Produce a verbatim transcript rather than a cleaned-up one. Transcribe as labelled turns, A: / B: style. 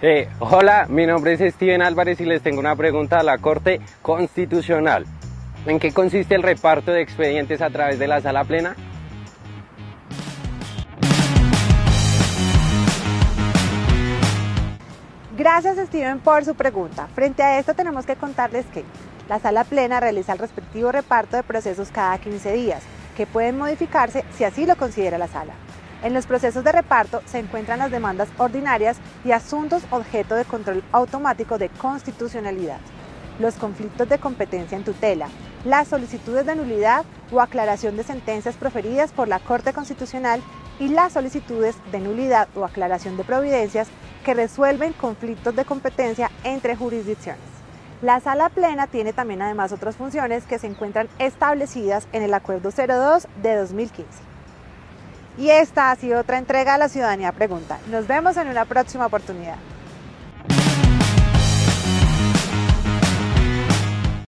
A: Eh, hola, mi nombre es Steven Álvarez y les tengo una pregunta a la Corte Constitucional. ¿En qué consiste el reparto de expedientes a través de la Sala Plena?
B: Gracias, Steven, por su pregunta. Frente a esto tenemos que contarles que la Sala Plena realiza el respectivo reparto de procesos cada quince días, que pueden modificarse si así lo considera la Sala. En los procesos de reparto se encuentran las demandas ordinarias y asuntos objeto de control automático de constitucionalidad, los conflictos de competencia en tutela, las solicitudes de nulidad o aclaración de sentencias proferidas por la Corte Constitucional y las solicitudes de nulidad o aclaración de providencias que resuelven conflictos de competencia entre jurisdicciones. La Sala Plena tiene también además otras funciones que se encuentran establecidas en el Acuerdo cero dos de dos mil quince. Y esta ha sido otra entrega de la Ciudadanía Pregunta. Nos vemos en una próxima oportunidad.